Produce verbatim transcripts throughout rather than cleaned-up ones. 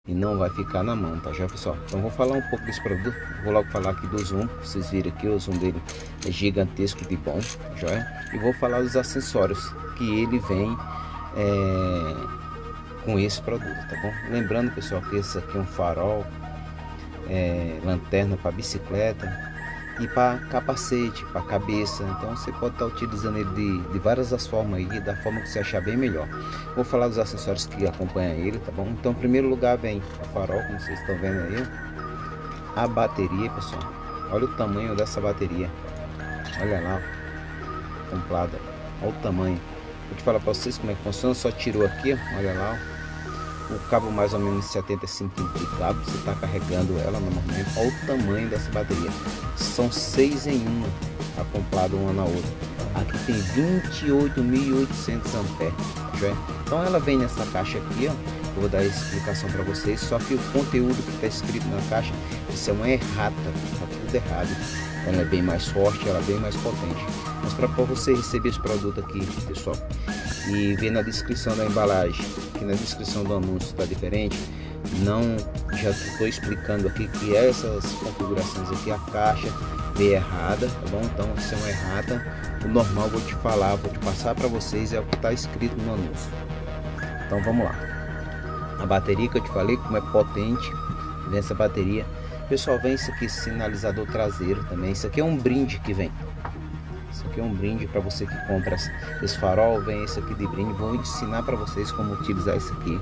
e não vai ficar na mão, tá já, pessoal? Então vou falar um pouco desse produto, vou logo falar aqui do zoom. Vocês viram aqui, o zoom dele é gigantesco de bom, já. E vou falar dos acessórios que ele vem é, com esse produto, tá bom? Lembrando, pessoal, que esse aqui é um farol, é, lanterna para bicicleta e para capacete, para cabeça. Então você pode estar utilizando ele de, de várias das formas aí, da forma que você achar bem melhor. Vou falar dos acessórios que acompanham ele, tá bom? Então, em primeiro lugar vem o farol, como vocês estão vendo aí, a bateria, pessoal. Olha o tamanho dessa bateria, olha lá, complada, olha o tamanho. Vou te falar para vocês como é que funciona. Só tirou aqui, ó, olha lá, ó. O cabo mais ou menos setenta centímetros de cabo, você está carregando ela normalmente. Olha o tamanho dessa bateria, são seis em uma, acoplado uma na outra. Aqui tem vinte e oito mil e oitocentos amperes, tá? Então ela vem nessa caixa aqui, ó. Eu vou dar a explicação para vocês, só que o conteúdo que está escrito na caixa, isso é uma errata, tá tudo errado. Ela é bem mais forte, ela é bem mais potente. Mas para você receber esse produto aqui, pessoal, e ver na descrição da embalagem, que na descrição do anúncio está diferente, não, já estou explicando aqui que essas configurações aqui, a caixa veio errada, tá bom? Então isso é uma errata. O normal, vou te falar, vou te passar para vocês, é o que está escrito no anúncio. Então vamos lá. A bateria que eu te falei, como é potente, vem essa bateria. Pessoal, vem isso aqui, sinalizador traseiro também. Isso aqui é um brinde que vem. Isso aqui é um brinde para você que compra esse farol. Vem esse aqui de brinde. Vou ensinar para vocês como utilizar isso aqui.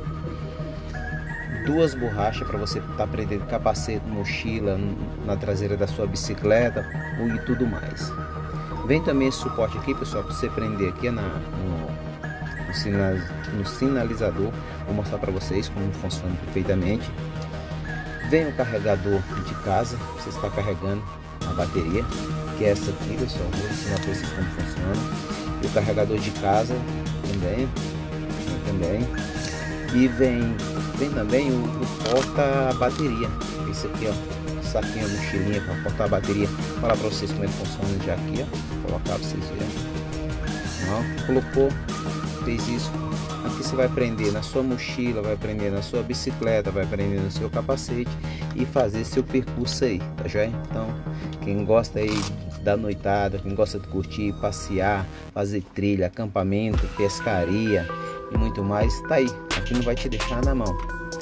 Duas borrachas para você estar tá prendendo capacete, mochila na traseira da sua bicicleta e tudo mais. Vem também esse suporte aqui, pessoal, para você prender aqui na, no, no, sinal, no sinalizador. Vou mostrar para vocês como funciona perfeitamente. Vem o carregador de casa, você está carregando a bateria, que é essa aqui, pessoal. Vou ensinar para vocês como funciona. E o carregador de casa também, também. E vem, vem também o, o porta-bateria. Esse aqui, ó, saquinho, mochilinha para portar a bateria. Vou falar para vocês como é que funciona já aqui, ó. Vou colocar para vocês verem. Ó, colocou, fez isso. Aqui você vai prender na sua mochila, vai prender na sua bicicleta, vai prender no seu capacete e fazer seu percurso aí, tá joia? Então, quem gosta aí da noitada, quem gosta de curtir, passear, fazer trilha, acampamento, pescaria e muito mais, tá aí. Aqui não vai te deixar na mão.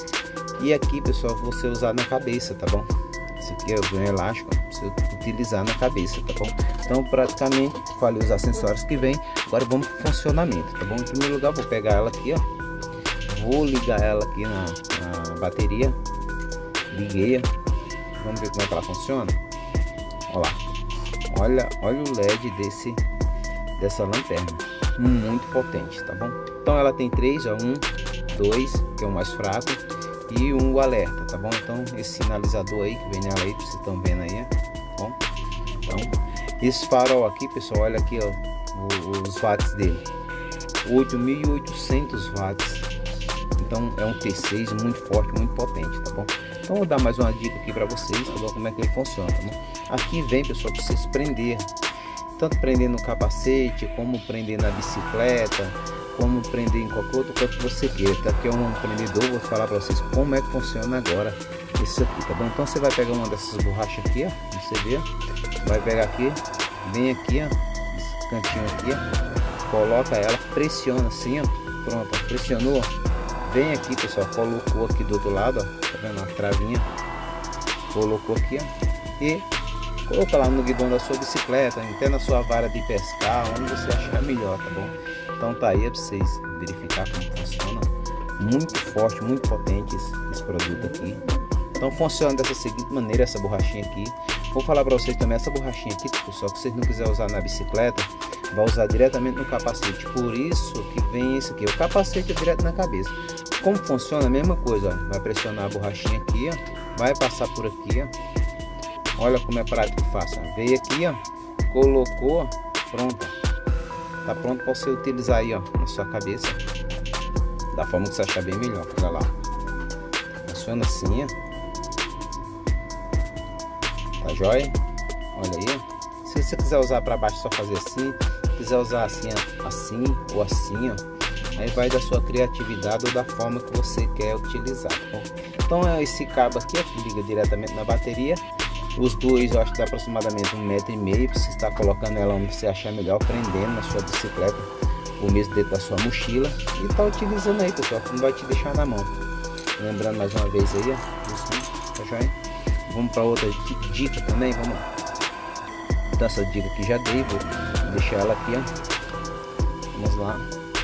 E aqui, pessoal, você usar na cabeça, tá bom? Esse aqui é o elástico, pra você utilizar na cabeça, tá bom? Então, praticamente, falei os acessórios que vem. Agora vamos para o funcionamento, tá bom? Em primeiro lugar, vou pegar ela aqui, ó. Vou ligar ela aqui na, na bateria. Liguei. Vamos ver como é que ela funciona. Olha lá. Olha, olha o L E D desse, dessa lanterna. Muito potente, tá bom? Então ela tem três, ó. Um, dois, que é o mais fraco. E um alerta, tá bom? Então esse sinalizador aí que vem nela aí, vocês estão vendo aí, ó. Bom, então esse farol aqui, pessoal, olha aqui, ó, os watts dele, oito mil e oitocentos watts. Então é um T seis muito forte, muito potente, tá bom? Então vou dar mais uma dica aqui para vocês, tá bom? Como é que ele funciona, tá bom? Aqui vem, pessoal, para vocês prender, tanto prender no capacete, como prender na bicicleta, como prender em qualquer outro canto que você queira. Tá aqui é um prendedor, vou falar para vocês como é que funciona agora isso aqui, tá bom? Então você vai pegar uma dessas borrachas aqui, ó, você vê, vai pegar aqui, vem aqui, ó, esse cantinho aqui, ó, coloca ela, pressiona assim, ó, pronto, ó, pressionou, vem aqui, pessoal, colocou aqui do outro lado, ó, tá vendo a travinha, colocou aqui, ó, e coloca lá no guidão da sua bicicleta, até na sua vara de pescar, onde você achar melhor, tá bom? Então tá aí para vocês verificar como funciona. Muito forte, muito potente esse, esse produto aqui. Então funciona dessa seguinte maneira, essa borrachinha aqui. Vou falar para vocês também essa borrachinha aqui, pessoal, que vocês não quiserem usar na bicicleta, vai usar diretamente no capacete. Por isso que vem esse aqui, o capacete é direto na cabeça. Como funciona? A mesma coisa, ó. Vai pressionar a borrachinha aqui, ó, vai passar por aqui, ó. Olha como é prático e fácil. Veio aqui, ó, colocou, pronto. Tá pronto para você utilizar aí, ó, na sua cabeça, da forma que você achar bem melhor. Olha lá, funciona assim, ó. Tá jóia? Olha aí, ó. Se você quiser usar para baixo, só fazer assim. Se quiser usar assim, ó, assim ou assim, ó, aí vai da sua criatividade ou da forma que você quer utilizar, tá bom? Então é esse cabo aqui que liga diretamente na bateria. Os dois eu acho que dá aproximadamente um metro e meio. Você está colocando ela onde você achar melhor, prendendo na sua bicicleta ou mesmo dentro da sua mochila, e tá utilizando aí, pessoal, que não vai te deixar na mão. Lembrando mais uma vez aí, ó, isso, tá joia? Vamos para outra dica também, vamos lá. Então essa dica que já dei, vou deixar ela aqui, ó. Vamos lá.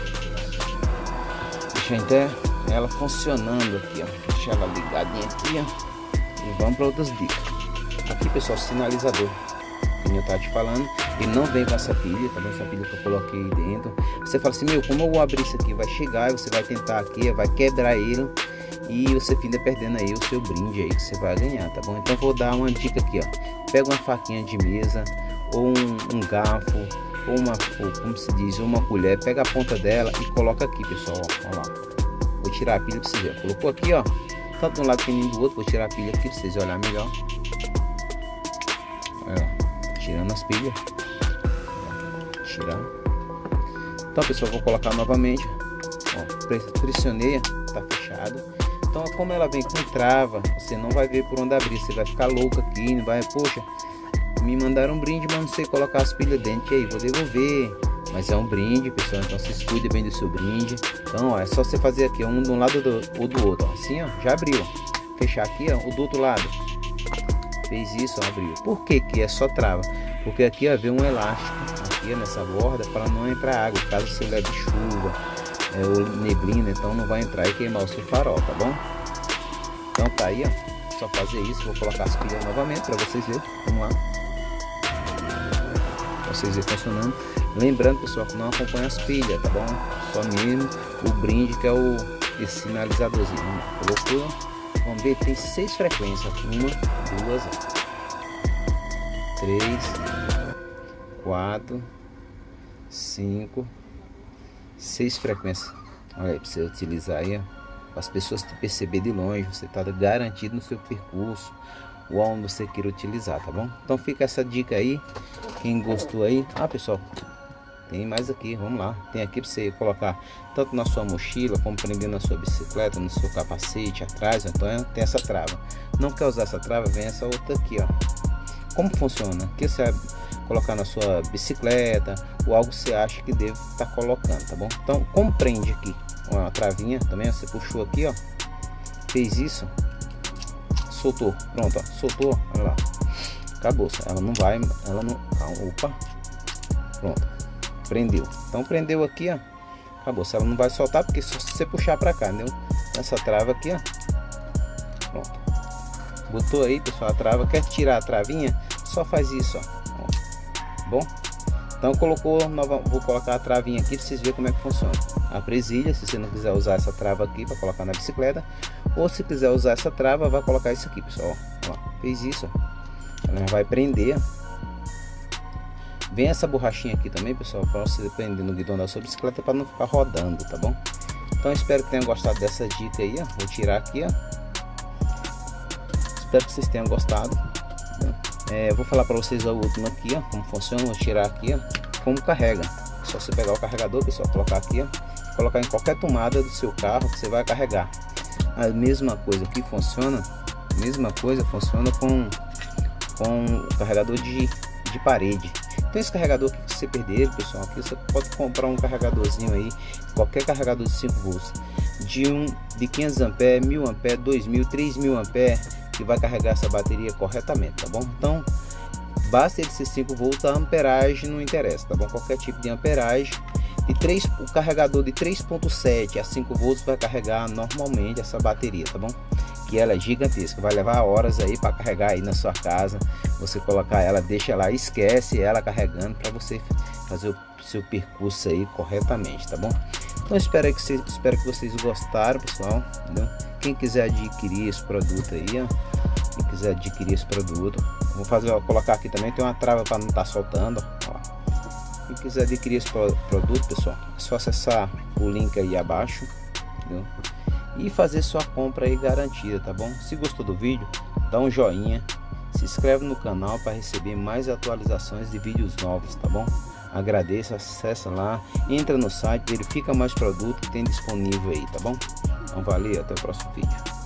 Deixa até ela funcionando aqui, ó. Deixa ela ligadinha aqui, ó. E vamos para outras dicas. Aqui, pessoal, sinalizador. Como eu tava te falando, ele não vem com essa pilha, tá bom? Essa pilha que eu coloquei dentro. Você fala assim, meu, como eu vou abrir isso aqui? Vai chegar, você vai tentar aqui, vai quebrar ele e você fica perdendo aí o seu brinde aí que você vai ganhar, tá bom? Então vou dar uma dica aqui, ó. Pega uma faquinha de mesa ou um, um garfo ou uma, ou, como se diz, uma colher. Pega a ponta dela e coloca aqui, pessoal, ó. Olha lá. Vou tirar a pilha pra vocês verem. Colocou aqui, ó. Tanto de um lado que do outro. Vou tirar a pilha aqui pra vocês olharem melhor. Olha lá. Tirando as pilhas, tirar. Então, pessoal, vou colocar novamente, ó, pressionei, tá fechado. Então, como ela vem com trava, você não vai ver por onde abrir, você vai ficar louco aqui, não vai, poxa, me mandaram um brinde, mas não sei colocar as pilhas dentro, e aí, vou devolver, mas é um brinde, pessoal, então vocês cuidem bem do seu brinde. Então, ó, é só você fazer aqui, ó, um de um lado do, ou do outro, ó, assim, ó, já abriu, fechar aqui, ó, o do outro lado. Fez isso, abriu. Por que que é só trava? Porque aqui, ó, vem um elástico aqui nessa borda para não entrar água, caso você leve chuva é, ou neblina, então não vai entrar e queimar o seu farol, tá bom? Então tá aí, ó, só fazer isso. Vou colocar as pilhas novamente para vocês verem. Vamos lá, pra vocês verem funcionando. Lembrando, pessoal, que não acompanha as pilhas, tá bom? Só mesmo o brinde, que é o esse sinalizadorzinho. Colocou. Vamos ver, tem seis frequências. Uma, duas, três, quatro, cinco, seis frequências. Olha aí, para você utilizar aí, para as pessoas te perceber de longe. Você está garantido no seu percurso ou onde você queira utilizar, tá bom? Então fica essa dica aí. Quem gostou aí, ah, pessoal, tem mais aqui, vamos lá. Tem aqui para você colocar tanto na sua mochila, como prender na sua bicicleta, no seu capacete atrás. Então tem essa trava. Não quer usar essa trava, vem essa outra aqui, ó. Como funciona? Aqui você vai colocar na sua bicicleta ou algo que você acha que deve estar tá colocando, tá bom? Então, como prende aqui? Ó, a travinha também, você puxou aqui, ó. Fez isso, soltou, pronto, ó. Soltou, olha lá. Acabou, ela não vai, ela não, opa, pronto. Prendeu. Então prendeu aqui, ó. Acabou. Se ela não vai soltar, porque se você puxar para cá, entendeu? Essa trava aqui, ó. Pronto. Botou aí, pessoal, a trava. Quer tirar a travinha? Só faz isso, ó. Ó. Bom? Então colocou nova. Vou colocar a travinha aqui para vocês verem como é que funciona. A presilha, se você não quiser usar essa trava aqui para colocar na bicicleta, ou se quiser usar essa trava, vai colocar isso aqui, pessoal. Ó. Fez isso, ó. Ela vai prender. Vem essa borrachinha aqui também, pessoal, para você prender no guidão da sua bicicleta para não ficar rodando, tá bom? Então espero que tenham gostado dessa dica aí, ó. Vou tirar aqui, ó. Espero que vocês tenham gostado. É, vou falar para vocês a última aqui, ó, como funciona. Vou tirar aqui, ó, como carrega. É só você pegar o carregador, pessoal, colocar aqui, ó, colocar em qualquer tomada do seu carro que você vai carregar. A mesma coisa que funciona, mesma coisa funciona com com o carregador de, de parede. Então esse carregador que você perder, pessoal, aqui você pode comprar um carregadorzinho aí, qualquer carregador de cinco volts, de um de quinhentos amperes, mil amperes, dois mil, três mil amperes, que vai carregar essa bateria corretamente, tá bom? Então basta ele ser cinco volts, a amperagem não interessa, tá bom? Qualquer tipo de amperagem. De três, o carregador de três ponto sete a cinco volts vai carregar normalmente essa bateria, tá bom? Que ela é gigantesca, vai levar horas aí para carregar aí na sua casa. Você colocar ela, deixa lá, esquece ela carregando para você fazer o seu percurso aí corretamente, tá bom? Então espero que vocês, espero que vocês gostaram, pessoal, entendeu? Quem quiser adquirir esse produto aí, ó, quem quiser adquirir esse produto, vou fazer, ó, colocar aqui também, tem uma trava para não estar tá soltando, ó. Quem quiser adquirir esse produto, pessoal, é só acessar o link aí abaixo, entendeu? E fazer sua compra aí garantida, tá bom? Se gostou do vídeo, dá um joinha, se inscreve no canal para receber mais atualizações de vídeos novos, tá bom? Agradeço, acessa lá, entra no site, verifica mais produto que tem disponível aí, tá bom? Então valeu, até o próximo vídeo.